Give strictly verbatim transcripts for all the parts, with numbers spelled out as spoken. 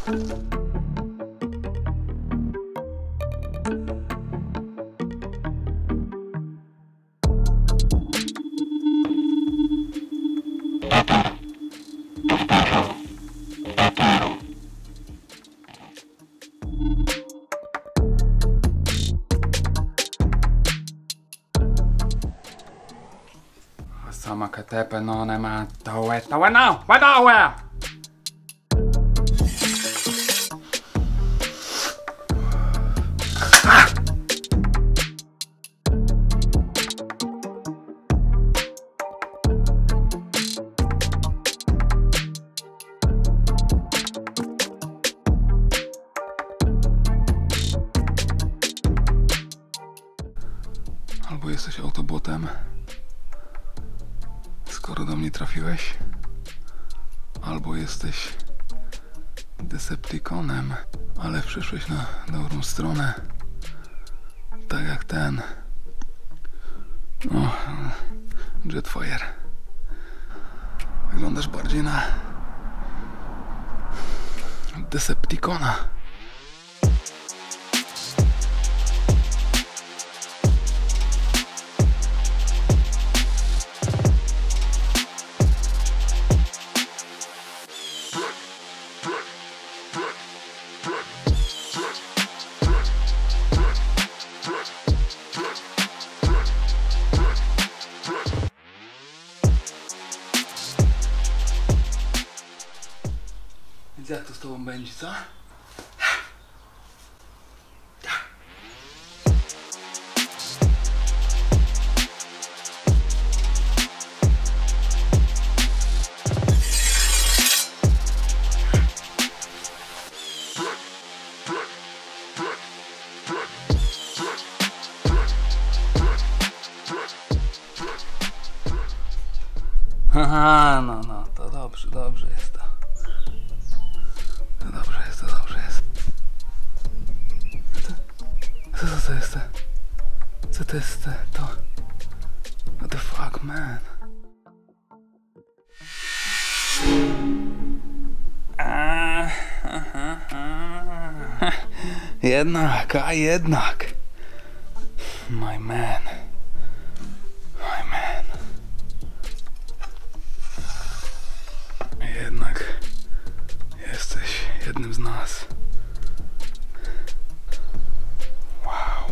Sama che te per non è ma dove dove no ma dove albo jesteś autobotem, skoro do mnie trafiłeś, albo jesteś Decepticonem, ale przyszłeś na dobrą stronę, tak jak ten no, Jetfire. Wyglądasz bardziej na Decepticona. Więc jak to z tobą będzie, co? Haha, no, no, to dobrze, dobrze jest to. To dobrze jest, to dobrze jest. Co to, co to jest? Co to jest to? What the fuck, man? A, aha, aha. Jednak, a jednak. My man. My man. Jednak jesteś jednym z nas. Wow.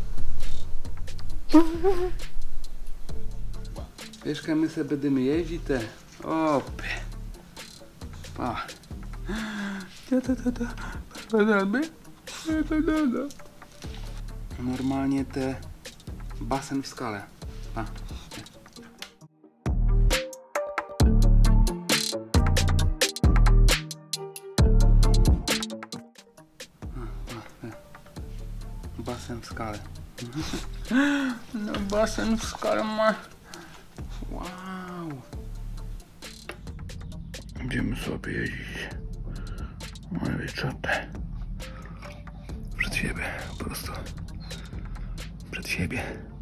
Wiesz, my sobie będziemy jeździć te. Opie. Pa. Normalnie te basen w skale. Pa. Basen w skale. No basen w skale ma. Wow. Będziemy sobie jeździć. Moje wieczorne. Przed siebie, po prostu. Przed siebie.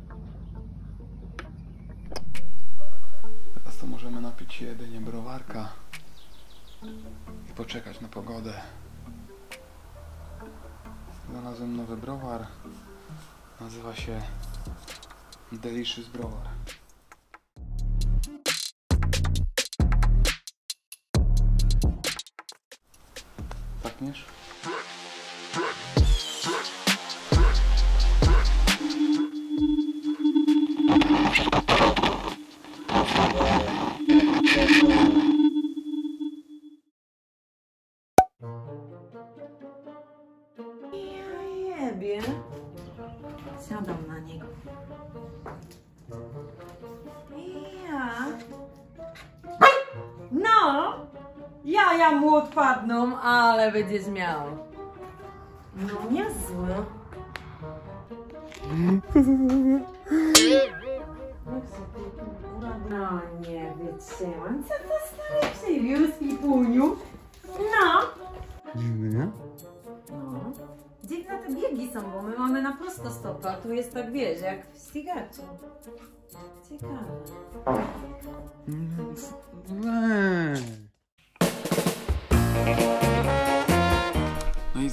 Teraz to możemy napić się jedynie browarka i poczekać na pogodę. Znalazłem nowy browar. Nazywa się Delicious Browar. Pachniesz? Siadam na niego. Ja. No! Jaja mu odpadną, ale będziesz miał. No niezły. No nie wytrzymam. Co to stary przywiózł i puniu? No. Dziwny, nie? No. Dziwne te biegi są, bo my mamy na prosto stopę, a tu jest tak, wiesz, jak w ścigaczu. Ciekawe. Mm.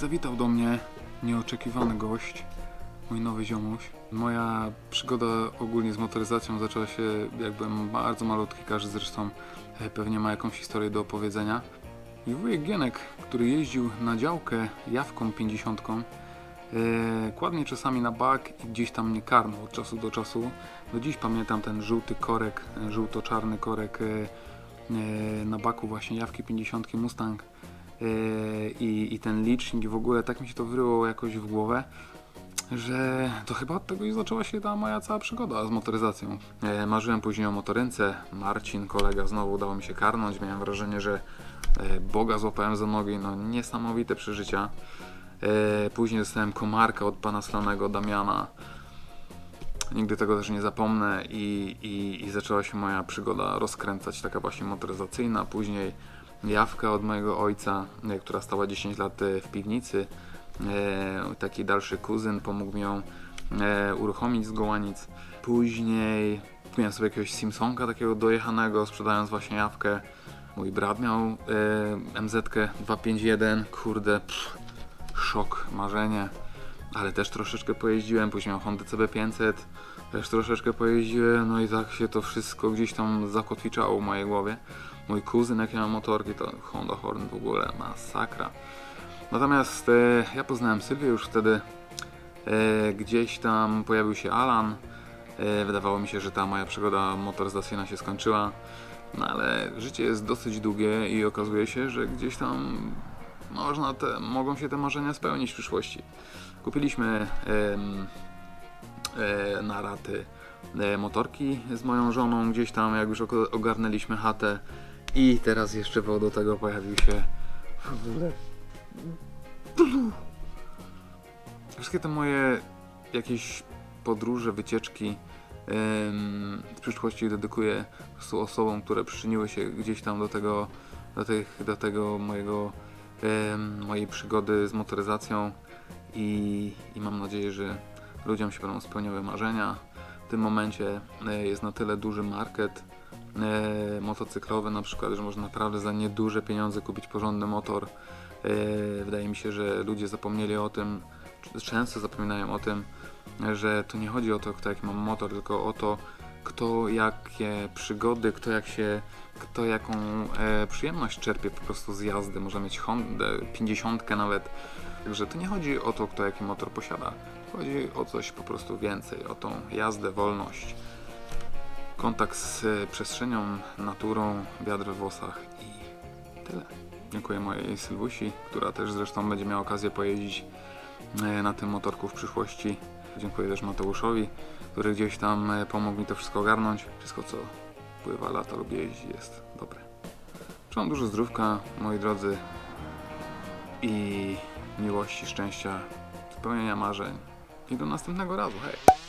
zawitał do mnie nieoczekiwany gość, mój nowy ziomuś. Moja przygoda ogólnie z motoryzacją zaczęła się, jak byłem bardzo malutki, każdy zresztą pewnie ma jakąś historię do opowiedzenia. I wujek Gienek, który jeździł na działkę jawką pięćdziesiątką, Yy, kładł mnie czasami na bak i gdzieś tam mnie karnął od czasu do czasu. Do dziś pamiętam ten żółty korek, żółto-czarny korek yy, yy, na baku właśnie jawki pięćdziesiątki Mustang yy, i, i ten licznik i w ogóle tak mi się to wryło jakoś w głowę, że to chyba od tego i zaczęła się ta moja cała przygoda z motoryzacją. Yy, marzyłem później o motorynce. Marcin, kolega, znowu udało mi się karnąć. Miałem wrażenie, że yy, Boga złapałem za nogi. No niesamowite przeżycia. Później dostałem komarka od pana Slanego, Damiana. Nigdy tego też nie zapomnę i, i, i zaczęła się moja przygoda rozkręcać, taka właśnie motoryzacyjna. Później jawka od mojego ojca, która stała dziesięć lat w piwnicy. Taki dalszy kuzyn pomógł mi ją uruchomić z Gołanic. Później kupiłem sobie jakiegoś Simpsonka takiego dojechanego, sprzedając właśnie jawkę. Mój brat miał M Z-kę dwieście pięćdziesiąt jeden, kurde, pff. Szok, marzenie, ale też troszeczkę pojeździłem, później miałem Hondę C B pięćset, też troszeczkę pojeździłem, no i tak się to wszystko gdzieś tam zakotwiczało w mojej głowie. Mój kuzyn, jak miał motorki, to Honda Horn w ogóle, masakra. Natomiast e, ja poznałem Sylwię już wtedy, e, gdzieś tam pojawił się Alan, e, wydawało mi się, że ta moja przygoda motoryzacyjna się skończyła, no ale życie jest dosyć długie i okazuje się, że gdzieś tam Można te, mogą się te marzenia spełnić w przyszłości. Kupiliśmy e, e, na raty e, motorki z moją żoną, gdzieś tam jak już ogarnęliśmy chatę i teraz jeszcze do tego pojawił się w ogóle wszystkie te moje jakieś podróże, wycieczki e, w przyszłości dedykuję po prostu osobom, które przyczyniły się gdzieś tam do tego, do, tych, do tego mojego mojej przygody z motoryzacją i, i mam nadzieję, że ludziom się będą spełniały marzenia. W tym momencie jest na tyle duży market e, motocyklowy na przykład, że można naprawdę za nieduże pieniądze kupić porządny motor. E, wydaje mi się, że ludzie zapomnieli o tym, często zapominają o tym, że to nie chodzi o to, kto jaki ma motor, tylko o to, kto jakie przygody, kto jak się, kto jaką e, przyjemność czerpie po prostu z jazdy. Można mieć Hondę, pięćdziesiątkę nawet. Także to nie chodzi o to, kto jaki motor posiada. Chodzi o coś po prostu więcej, o tą jazdę, wolność, kontakt z e, przestrzenią, naturą, wiatr we włosach i tyle. Dziękuję mojej Sylwusi, która też zresztą będzie miała okazję pojeździć e, na tym motorku w przyszłości. Dziękuję też Mateuszowi, który gdzieś tam pomógł mi to wszystko ogarnąć. Wszystko, co pływa, lata lub jeździ, jest dobre. Życzę dużo zdrówka, moi drodzy, i miłości, szczęścia, spełnienia marzeń. I do następnego razu, hej!